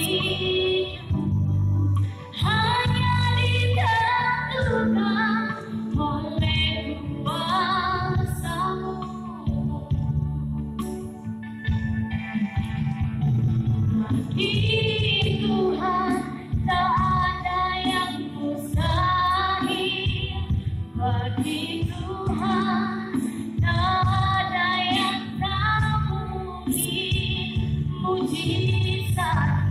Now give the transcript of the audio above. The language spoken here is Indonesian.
hanya ditentukan oleh kuasamu. Bagi Tuhan tak ada yang mustahil, bagi Tuhan tak ada yang tak mungkin. Mujizat